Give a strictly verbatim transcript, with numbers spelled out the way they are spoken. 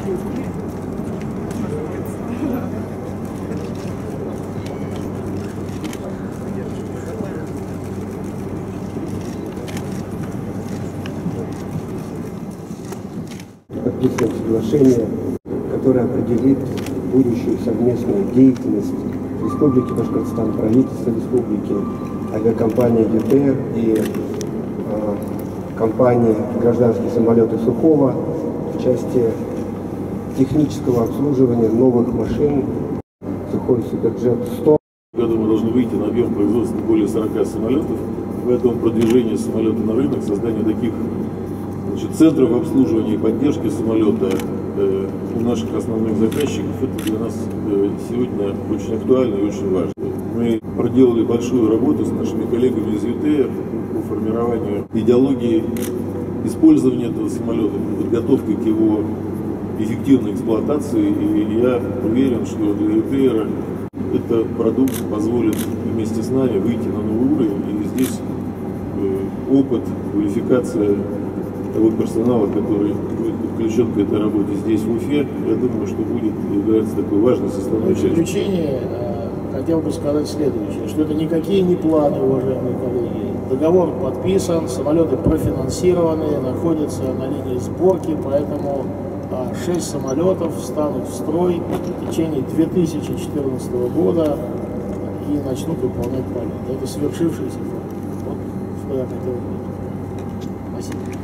Подписываем соглашение, которое определит будущую совместную деятельность Республики Башкортостан, правительства республики, авиакомпании ю тэ эр и э, компании «Гражданские самолеты Сухого» в части технического обслуживания новых машин Сухой Суперджет сто. В году мы должны выйти на объем производства более сорока самолетов, поэтому продвижение самолета на рынок, создание таких значит, центров обслуживания и поддержки самолета э, у наших основных заказчиков, это для нас э, сегодня очень актуально и очень важно. Мы проделали большую работу с нашими коллегами из ю тэ эр по формированию идеологии использования этого самолета, подготовки к его эффективной эксплуатации, и я уверен, что для ю тэ эр этот продукт позволит вместе с нами выйти на новый уровень, и здесь э, опыт, квалификация того персонала, который будет подключен к этой работе здесь, в Уфе, я думаю, что будет являться такой важной составной частью. В заключение э, хотел бы сказать следующее, что это никакие не планы, уважаемые коллеги. Договор подписан, самолеты профинансированы, находятся на линии сборки, поэтому э, шесть самолетов встанут в строй в течение две тысячи четырнадцатого года и начнут выполнять полет. Это свершившийся факт. Вот что я хотел сказать. Спасибо.